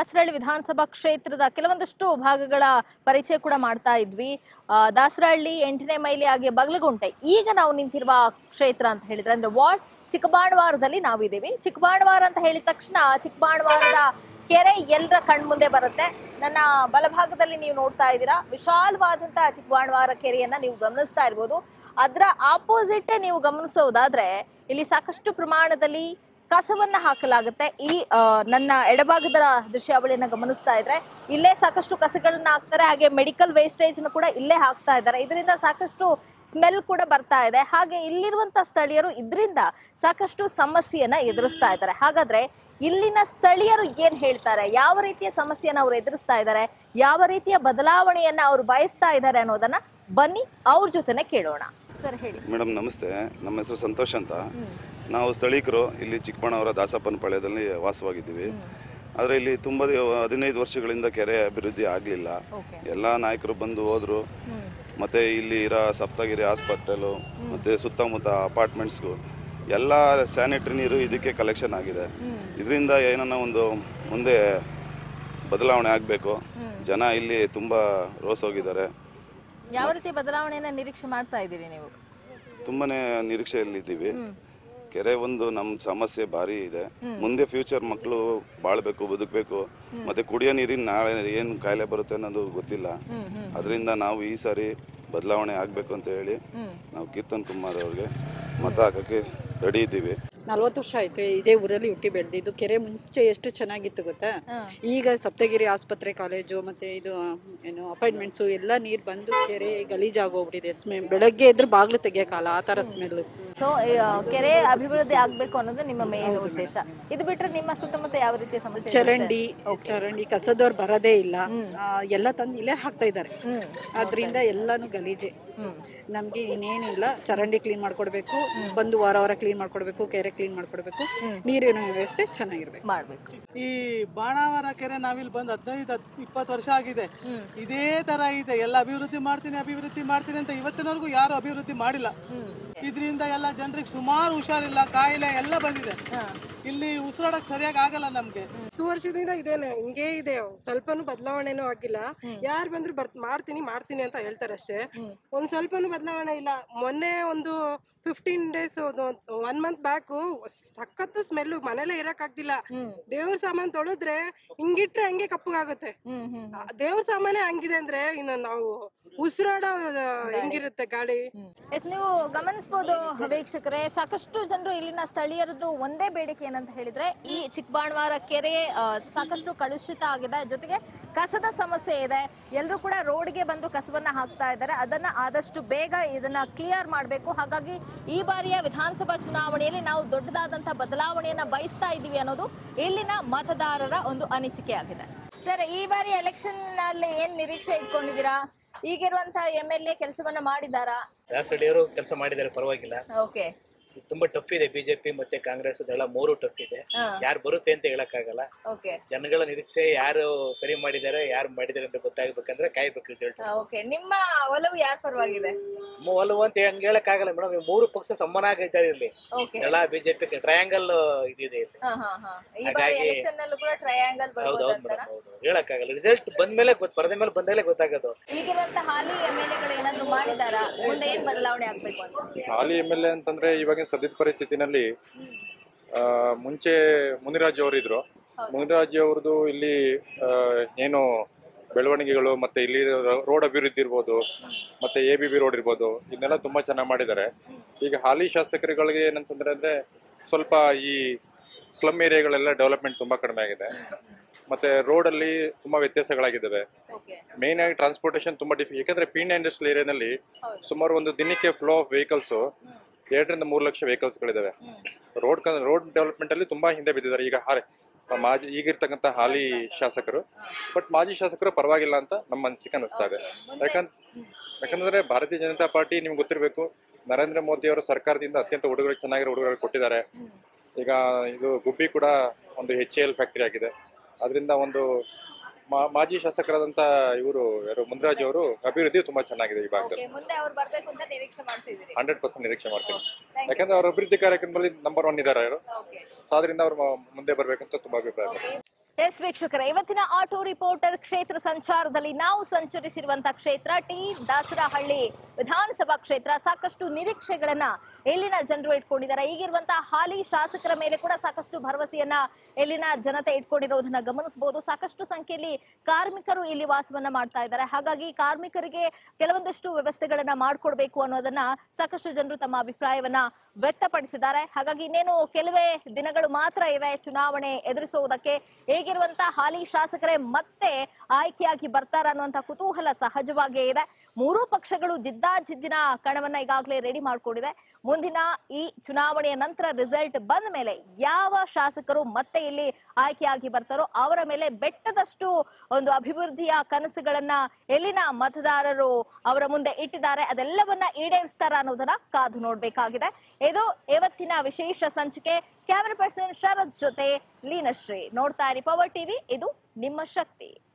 ದಾಸರಹಳ್ಳಿ ವಿಧಾನಸಭಾ ಕ್ಷೇತ್ರದ ಕೆಲವೊಂದಷ್ಟು ಭಾಗಗಳ ಪರಿಚಯ ಕೂಡ ಮಾಡ್ತಾ ಇದ್ವಿ. ದಾಸರಹಳ್ಳಿ, 8ನೇ ಮೈಲಿ ಹಾಗೆ ಬಗಲಗುಂಟೆ. ಈಗ ನಾವು ನಿಂತಿರುವ ಕ್ಷೇತ್ರ ಅಂತ ಹೇಳಿದ್ರೆ ಅಂದ್ರೆ ವಾರ್ಡ್ ಚಿಕ್ಕಬಾಣವಾರದಲ್ಲಿ ನಾವಿದ್ದೀವಿ. ಚಿಕ್ಕಬಾಣವಾರ ಅಂತ ಹೇಳಿದ ತಕ್ಷಣ ಚಿಕ್ಕಬಾಣವಾರದ ಕೆರೆ ಎಲ್ಲರ ಕಣ್ಮುಂದೆ ಬರುತ್ತೆ. ನನ್ನ ಬಲಭಾಗದಲ್ಲಿ ನೀವು ನೋಡ್ತಾ ಇದ್ದೀರಾ, ವಿಶಾಲವಾದಂತಹ ಚಿಕ್ಕಬಾಣವಾರ ಕೆರೆಯನ್ನ ನೀವು ಗಮನಿಸ್ತಾ ಇರ್ಬೋದು. ಅದರ ಆಪೋಸಿಟ್ ನೀವು ಗಮನಿಸೋದಾದ್ರೆ ಇಲ್ಲಿ ಸಾಕಷ್ಟು ಪ್ರಮಾಣದಲ್ಲಿ ಕಸವನ್ನ ಹಾಕಲಾಗುತ್ತೆ. ಈ ನನ್ನ ಎಡಭಾಗದ ದೃಶ್ಯಾವಳಿಯನ್ನ ಗಮನಿಸ್ತಾ ಇದ್ರೆ ಇಲ್ಲೇ ಸಾಕಷ್ಟು ಕಸಗಳನ್ನ ಹಾಕ್ತಾರೆ, ಹಾಗೆ ಮೆಡಿಕಲ್ ವೇಸ್ಟೇಜ್ ಕೂಡ ಇಲ್ಲೇ ಹಾಕ್ತಾ ಇದ್ದಾರೆ. ಇದರಿಂದ ಸಾಕಷ್ಟು ಸ್ಮೆಲ್ ಕೂಡ ಬರ್ತಾ ಇದೆ. ಹಾಗೆ ಇಲ್ಲಿರುವಂತ ಸ್ಥಳೀಯರು ಇದರಿಂದ ಸಾಕಷ್ಟು ಸಮಸ್ಯೆಯನ್ನ ಎದುರಿಸ್ತಾ ಇದ್ದಾರೆ. ಹಾಗಾದ್ರೆ ಇಲ್ಲಿನ ಸ್ಥಳೀಯರು ಏನ್ ಹೇಳ್ತಾರೆ, ಯಾವ ರೀತಿಯ ಸಮಸ್ಯೆಯನ್ನ ಅವ್ರು ಎದುರಿಸ್ತಾ ಇದ್ದಾರೆ, ಯಾವ ರೀತಿಯ ಬದಲಾವಣೆಯನ್ನ ಅವ್ರು ಬಯಸ್ತಾ ಇದ್ದಾರೆ ಅನ್ನೋದನ್ನ ಬನ್ನಿ ಅವ್ರ ಜೊತೆನೆ ಕೇಳೋಣ. ಸರ್ ಹೇಳಿ. ಮೇಡಮ್ ನಮಸ್ತೆ, ನಮ್ಮ ಹೆಸರು ಸಂತೋಷ್ ಅಂತ. ನಾವು ಸ್ಥಳೀಕರು ಇಲ್ಲಿ ಚಿಕ್ಕಬಾಣವರ ದಾಸಪ್ಪನ ಪಾಳ್ಯದಲ್ಲಿ ವಾಸವಾಗಿದ್ದೀವಿ. ಆದರೆ ಇಲ್ಲಿ ತುಂಬ 15 ವರ್ಷಗಳಿಂದ ಕೆರೆ ಅಭಿವೃದ್ಧಿ ಆಗಲಿಲ್ಲ. ಎಲ್ಲ ನಾಯಕರು ಬಂದು ಹೋದರು. ಮತ್ತು ಇಲ್ಲಿ ಇರೋ ಸಪ್ತಗಿರಿ ಹಾಸ್ಪಿಟಲು ಮತ್ತು ಸುತ್ತಮುತ್ತ ಅಪಾರ್ಟ್ಮೆಂಟ್ಸ್ಗೂ ಎಲ್ಲ ಸ್ಯಾನಿಟರಿ ನೀರು ಇದಕ್ಕೆ ಕಲೆಕ್ಷನ್ ಆಗಿದೆ. ಇದರಿಂದ ಏನನ್ನ ಒಂದು ಮುಂದೆ ಬದಲಾವಣೆ ಆಗಬೇಕು. ಜನ ಇಲ್ಲಿ ತುಂಬ ರೋಸ್ ಹೋಗಿದ್ದಾರೆ. ಯಾವ ರೀತಿ ಬದಲಾವಣೆಯನ್ನ ನಿರೀಕ್ಷೆ ಮಾಡ್ತಾ ಇದ್ದೀರಿ ನೀವು? ತುಂಬಾ ನಿರೀಕ್ಷೆಯಲ್ಲಿದ್ದೀವಿ. ಕೆರೆ ಒಂದು ನಮ್ಮ ಸಮಸ್ಯೆ ಭಾರಿ ಇದೆ. ಮುಂದೆ ಫ್ಯೂಚರ್ ಮಕ್ಕಳು ಬಾಳ್ಬೇಕು, ಬದುಕಬೇಕು. ಮತ್ತೆ ಕುಡಿಯೋ ನೀರಿನ ನಾಳೆ ಏನು ಕಾಯಿಲೆ ಬರುತ್ತೆ ಅನ್ನೋದು ಗೊತ್ತಿಲ್ಲ. ಅದರಿಂದ ನಾವು ಈ ಸಾರಿ ಬದಲಾವಣೆ ಆಗಬೇಕು ಅಂತ ಹೇಳಿ ನಾವು ಕೀರ್ತನ್ ಕುಮಾರ್ ಅವ್ರಿಗೆ ಮತ ಹಾಕಕ್ಕೆ ರೆಡಿ ಇದ್ದೀವಿ. 40 ವರ್ಷ ಆಯ್ತು ಇದೇ ಊರಲ್ಲಿ ಹುಟ್ಟಿ ಬೆಳೆದಿದ್ದು. ಕೆರೆ ಮುಂಚೆ ಎಷ್ಟು ಚೆನ್ನಾಗಿತ್ತು ಗೊತ್ತಾ. ಈಗ ಸಪ್ತಗಿರಿ ಆಸ್ಪತ್ರೆ, ಕಾಲೇಜು ಮತ್ತೆ ಇದು ಏನು ಅಪಾಯಿಂಟ್ಮೆಂಟ್ಸು ಎಲ್ಲ ನೀರು ಬಂದು ಕೆರೆ ಗಲೀಜಾಗೋಗ್ಬಿಟ್ಟಿದೆ. ಬೆಳಗ್ಗೆ ಎದ್ರು ಬಾಗ್ಲು ತೆಗಿಯಕ್ಕಾಗಲ್ಲ, ಆ ತರ ಸ್ಮೆಲ್. ಸೊ ಕೆರೆ ಅಭಿವೃದ್ಧಿ ಆಗ್ಬೇಕು ಅನ್ನೋದು ನಿಮ್ಮ ಮೇನ್ ಉದ್ದೇಶ. ಇದು ಬಿಟ್ರೆ ನಿಮ್ಮ ಸುತ್ತಮುತ್ತ ಯಾವ ರೀತಿಯ ಸಮಸ್ಯೆ? ಚರಂಡಿ ಕಸದವ್ರು ಬರೋದೇ ಇಲ್ಲ, ಎಲ್ಲ ತಂದು ಇಲ್ಲೇ ಹಾಕ್ತಾ ಇದ್ದಾರೆ. ಅದರಿಂದ ಎಲ್ಲಾನು ಗಲೀಜೆ. ನಮ್ಗೆ ಇನ್ನೇನಿಲ್ಲ, ಚರಂಡಿ ಕ್ಲೀನ್ ಮಾಡ್ಕೊಡ್ಬೇಕು, ಬಂದು ವಾರ ಕ್ಲೀನ್ ಮಾಡ್ಕೊಡ್ಬೇಕು, ಕೆರೆ ಕ್ಲೀನ್ ಮಾಡ್ಕೊಡ್ಬೇಕು, ನೀರಿನ ವ್ಯವಸ್ಥೆ ಚೆನ್ನಾಗಿರ್ಬೇಕು ಮಾಡ್ಬೇಕು. ಈ ಬಾಣಾವರ ಕೆರೆ ನಾವಿಲ್ಲಿ ಬಂದು 15-20 ವರ್ಷ ಆಗಿದೆ. ಇದೇ ತರ ಇದೆ. ಎಲ್ಲ ಅಭಿವೃದ್ಧಿ ಮಾಡ್ತೀನಿ ಅಂತ ಇವತ್ತಿನವರೆಗೂ ಯಾರು ಅಭಿವೃದ್ಧಿ ಮಾಡಿಲ್ಲ. ಇದರಿಂದ ಎಲ್ಲ ಜನರಿಗೆ ಸುಮಾರು ಹುಷಾರಿಲ್ಲ, ಕಾಯಿಲೆ ಎಲ್ಲ ಬಂದಿದೆ. ಇಲ್ಲಿ ಉಸಿರಾಡಕ್ ಸರಿಯಾಗಿ ಆಗಲ್ಲ ನಮ್ಗೆ. 10 ವರ್ಷದಿಂದ ಇದೇನೆ ಹಿಂಗೇ ಇದೆ, ಸ್ವಲ್ಪನೂ ಬದಲಾವಣೆನೂ ಆಗಿಲ್ಲ. ಯಾರು ಬಂದ್ರು ಮಾಡ್ತೀನಿ ಅಂತ ಹೇಳ್ತಾರೆ ಅಷ್ಟೇ. ಒಂದ್ ಸ್ವಲ್ಪನೂ ಬದಲಾವಣೆ ಇಲ್ಲ. ಮೊನ್ನೆ ಒಂದು 15 days 1 month ಬ್ಯಾಕು ಸಖತ್ತು ಸ್ಮೆಲ್, ಮನೇಲೆ ಇರಕ್ ಆಗ್ತಿಲ್ಲ. ದೇವ್ರ ಸಾಮಾನ್ ತೊಳೆದ್ರೆ ಹಿಂಗಿಟ್ರೆ ಹಂಗೆ ಕಪ್ಪಗಾಗುತ್ತೆ. ದೇವ್ರ ಸಾಮಾನೇ ಹಂಗಿದೆ ಅಂದ್ರೆ ಇನ್ನು ನಾವು ಉಸಿರಾಡೋ ಹೆಂಗಿರುತ್ತೆ ಗಾಳಿ. ನೀವು ಗಮನಿಸಬಹುದು ವೀಕ್ಷಕರೇ, ಸಾಕಷ್ಟು ಜನರು ಇಲ್ಲಿನ ಸ್ಥಳೀಯರದ್ದು ಒಂದೇ ಬೇಡಿಕೆ ಏನಂತ ಹೇಳಿದ್ರೆ ಈ ಚಿಕ್ಕಬಾಣವಾರ ಕೆರೆ ಸಾಕಷ್ಟು ಕಲುಷಿತ ಆಗಿದೆ, ಜೊತೆಗೆ ಕಸದ ಸಮಸ್ಯೆ ಇದೆ. ಎಲ್ಲರೂ ಕೂಡ ರೋಡ್ಗೆ ಬಂದು ಕಸವನ್ನ ಹಾಕ್ತಾ ಇದ್ದಾರೆ. ಅದನ್ನ ಆದಷ್ಟು ಬೇಗ ಇದನ್ನ ಕ್ಲಿಯರ್ ಮಾಡಬೇಕು. ಹಾಗಾಗಿ ಈ ಬಾರಿಯ ವಿಧಾನಸಭಾ ಚುನಾವಣೆಯಲ್ಲಿ ನಾವು ದೊಡ್ಡದಾದಂತಹ ಬದಲಾವಣೆಯನ್ನ ಬಯಸ್ತಾ ಇದ್ದೀವಿ ಅನ್ನೋದು ಇಲ್ಲಿನ ಮತದಾರರ ಒಂದು ಅನಿಸಿಕೆ ಆಗಿದೆ. ಸರ್, ಈ ಬಾರಿ ಎಲೆಕ್ಷನ್ ನಲ್ಲಿ ಏನ್ ನಿರೀಕ್ಷೆ ಇಟ್ಕೊಂಡಿದ್ದೀರಾ? ಈಗಿರುವಂತಹ MLA ಕೆಲಸವನ್ನ ಮಾಡಿದಾರಾ? ದಾಸರಳ್ಳಿಯವರು ಕೆಲಸ ಮಾಡಿದ್ದಾರೆ, ಪರವಾಗಿಲ್ಲ. ಓಕೆ, ತುಂಬಾ ಟಫ್ ಇದೆ. ಬಿಜೆಪಿ ಮತ್ತೆ ಕಾಂಗ್ರೆಸ್ ಅದೆಲ್ಲ 3 ಟಫ್ ಇದೆ. ಯಾರು ಬರುತ್ತೆ ಅಂತ ಹೇಳಕ್ಕಾಗಲ್ಲ. ಜನಗಳ ನಿರೀಕ್ಷೆ ಯಾರು ಸರಿ ಮಾಡಿದ್ದಾರೆ, ಯಾರು ಮಾಡಿದ್ದಾರೆ ಅಂತ ಗೊತ್ತಾಗ್ಬೇಕಂದ್ರೆ ಕಾಯ್ಬೇಕು ರಿಸಲ್ಟ್. ನಿಮ್ಮ ಒಲವು ಯಾರ ಪರವಾಗಿದೆ? ನಮ್ಮ ಒಲವು ಅಂತ ಹಂಗ ಹೇಳಕ್ಕಾಗಲ್ಲ ಮೇಡಮ್. 3 ಪಕ್ಷ ಸಮಾನ ಆಗಿದ್ದಾರೆ ಇಲ್ಲಿ. ಎಲ್ಲ ಬಿಜೆಪಿ ಟ್ರಯಾಂಗಲ್ ಇದಿದೆ ಇಲ್ಲಿ. ಹೇಳಕ್ಕಾಗಲ್ಲ. ರಿಸಲ್ಟ್ ಬಂದ್ಮೇಲೆ ಪರದೆ ಮೇಲೆ ಬಂದಾಗಲೇ ಗೊತ್ತಾಗೋದು. ಈಗಿರುವಂತಹ ಹಾಲಿ MLAಗಳು ಏನಾದ್ರು ಮಾಡಿದಾರಾ? ಮುಂದೆ ಏನ್ ಬದಲಾವಣೆ ಆಗ್ಬೇಕು ಅಂತ? ಹಾಲಿ MLA ಅಂತಂದ್ರೆ ಇವಾಗಿನ ಸದ್ಯದ ಪರಿಸ್ಥಿತಿನಲ್ಲಿ ಮುಂಚೆ ಮುನಿರಾಜ್ ಅವರಿದ್ರು. ಮುನಿರಾಜ್ ಅವ್ರದ್ದು ಇಲ್ಲಿ ಏನು ಬೆಳವಣಿಗೆಗಳು ಮತ್ತೆ ಇಲ್ಲಿ ರೋಡ್ ಅಭಿವೃದ್ಧಿ ಇರ್ಬೋದು, ಮತ್ತೆ ABB ರೋಡ್ ಇರ್ಬೋದು, ಇದನ್ನೆಲ್ಲ ತುಂಬಾ ಚೆನ್ನಾಗಿ ಮಾಡಿದ್ದಾರೆ. ಈಗ ಹಾಲಿ ಶಾಸಕರುಗಳಿಗೆ ಏನಂತಂದ್ರೆ ಅಂದ್ರೆ ಸ್ವಲ್ಪ ಈ ಸ್ಲಮ್ ಏರಿಯಾಗಳೆಲ್ಲ ಡೆವಲಪ್ಮೆಂಟ್ ತುಂಬಾ ಕಡಿಮೆ ಆಗಿದೆ. ಮತ್ತೆ ರೋಡ್ ಅಲ್ಲಿ ತುಂಬಾ ವ್ಯತ್ಯಾಸಗಳಾಗಿದ್ದಾವೆ. ಮೇನ್ ಆಗಿ ಟ್ರಾನ್ಸ್ಪೋರ್ಟೇಷನ್ ತುಂಬಾ ಯಾಕಂದ್ರೆ ಪೀಣ್ಯ ಇಂಡಸ್ಟ್ರಿಯಲ್ ಏರಿಯಾನಲ್ಲಿ ಸುಮಾರು ಒಂದು ದಿನಕ್ಕೆ flow of vehicles 2-3 lakh vehicles ಗಳಿದಾವೆ. ರೋಡ್ ಡೆವಲಪ್ಮೆಂಟ್ ಅಲ್ಲಿ ತುಂಬಾ ಹಿಂದೆ ಬಿದ್ದಿದ್ದಾರೆ ಈಗಿರ್ತಕ್ಕಂಥ ಹಾಲಿ ಶಾಸಕರು. ಬಟ್ ಮಾಜಿ ಶಾಸಕರು ಪರವಾಗಿಲ್ಲ ಅಂತ ನಮ್ಮ ಅನಿಸಿಕೆ ಅನಿಸ್ತಾ ಇದೆ. ಯಾಕಂದ್ರೆ ಭಾರತೀಯ ಜನತಾ ಪಾರ್ಟಿ ನಿಮ್ಗೆ ಗೊತ್ತಿರಬೇಕು, ನರೇಂದ್ರ ಮೋದಿ ಅವರ ಸರ್ಕಾರದಿಂದ ಅತ್ಯಂತ ಚೆನ್ನಾಗಿರೋ ಉಡುಗೊರೆ ಕೊಟ್ಟಿದ್ದಾರೆ. ಈಗ ಇದು ಗುಬ್ಬಿ ಕೂಡ ಒಂದು HAL ಫ್ಯಾಕ್ಟರಿ ಆಗಿದೆ. ಅದರಿಂದ ಒಂದು ಮಾಜಿ ಶಾಸಕರಾದಂತ ಇವರು ಮುನಿರಾಜ್ ಅವರು ಅಭಿವೃದ್ಧಿ ತುಂಬಾ ಚೆನ್ನಾಗಿದೆ ಈ ಭಾಗದಲ್ಲಿ. 100% ನಿರೀಕ್ಷೆ ಮಾಡ್ತೀನಿ. ಯಾಕಂದ್ರೆ ಅವ್ರ ಅಭಿವೃದ್ಧಿ ಕಾರ್ಯಕ್ರಮದಲ್ಲಿ ನಂಬರ್ 1 ಇದ್ದಾರೆ ಅವರು. ಸೊ ಅದರಿಂದ ಅವ್ರು ಮುಂದೆ ಬರ್ಬೇಕಂತ ತುಂಬಾ ಅಭಿಪ್ರಾಯ. ಎಸ್ ವೀಕ್ಷಕರೇ, ಇವತ್ತಿನ ಆಟೋ ರಿಪೋರ್ಟರ್ ಕ್ಷೇತ್ರ ಸಂಚಾರದಲ್ಲಿ ನಾವು ಸಂಚರಿಸಿರುವಂತಹ ಕ್ಷೇತ್ರ ಟಿ ದಾಸರಹಳ್ಳಿ ವಿಧಾನಸಭಾ ಕ್ಷೇತ್ರ. ಸಾಕಷ್ಟು ನಿರೀಕ್ಷೆಗಳನ್ನ ಇಲ್ಲಿನ ಜನರು ಇಟ್ಕೊಂಡಿದ್ದಾರೆ. ಈಗಿರುವಂತಹ ಹಾಲಿ ಶಾಸಕರ ಮೇಲೆ ಕೂಡ ಸಾಕಷ್ಟು ಭರವಸೆಯನ್ನ ಇಲ್ಲಿನ ಜನತೆ ಇಟ್ಕೊಂಡಿರೋದನ್ನ ಗಮನಿಸಬಹುದು. ಸಾಕಷ್ಟು ಸಂಖ್ಯೆಯಲ್ಲಿ ಕಾರ್ಮಿಕರು ಇಲ್ಲಿ ವಾಸವನ್ನ ಮಾಡ್ತಾ ಇದ್ದಾರೆ. ಹಾಗಾಗಿ ಕಾರ್ಮಿಕರಿಗೆ ಕೆಲವೊಂದಷ್ಟು ವ್ಯವಸ್ಥೆಗಳನ್ನ ಮಾಡಿಕೊಡ್ಬೇಕು ಅನ್ನೋದನ್ನ ಸಾಕಷ್ಟು ಜನರು ತಮ್ಮ ಅಭಿಪ್ರಾಯವನ್ನ ವ್ಯಕ್ತಪಡಿಸಿದ್ದಾರೆ. ಹಾಗಾಗಿ ಇನ್ನೇನು ಕೆಲವೇ ದಿನಗಳು ಮಾತ್ರ ಇವೆ ಚುನಾವಣೆ ಎದುರಿಸುವುದಕ್ಕೆ. ಹೇಗಿರುವಂತಹ ಹಾಲಿ ಶಾಸಕರೇ ಮತ್ತೆ ಆಯ್ಕೆಯಾಗಿ ಬರ್ತಾರ ಅನ್ನುವಂತ ಕುತೂಹಲ ಸಹಜವಾಗಿಯೇ ಇದೆ. ಮೂರೂ ಪಕ್ಷಗಳು ಜಿದ್ದಾಜಿದ್ದಿನ ಕಣವನ್ನ ಈಗಾಗಲೇ ರೆಡಿ ಮಾಡ್ಕೊಂಡಿದೆ. ಮುಂದಿನ ಈ ಚುನಾವಣೆಯ ನಂತರ ರಿಸಲ್ಟ್ ಬಂದ ಮೇಲೆ ಯಾವ ಶಾಸಕರು ಮತ್ತೆ ಇಲ್ಲಿ ಆಯ್ಕೆಯಾಗಿ ಬರ್ತಾರೋ ಅವರ ಮೇಲೆ ಬೆಟ್ಟದಷ್ಟು ಒಂದು ಅಭಿವೃದ್ಧಿಯ ಕನಸುಗಳನ್ನ ಎಲ್ಲಿನ ಮತದಾರರು ಅವರ ಮುಂದೆ ಇಟ್ಟಿದ್ದಾರೆ. ಅದೆಲ್ಲವನ್ನ ಈಡೇರಿಸ್ತಾರ ಅನ್ನೋದನ್ನ ಕಾದು ನೋಡ್ಬೇಕಾಗಿದೆ. ಇದು ಇವತ್ತಿನ ವಿಶೇಷ ಸಂಚಿಕೆ. ಕ್ಯಾಮರಾ ಪರ್ಸನ್ ಶರತ್ ಜೊತೆ ಲೀನಶ್ರೀ. ನೋಡ್ತಾ ಇರಿ ಪವರ್ ಟಿವಿ, ಇದು ನಿಮ್ಮ ಶಕ್ತಿ.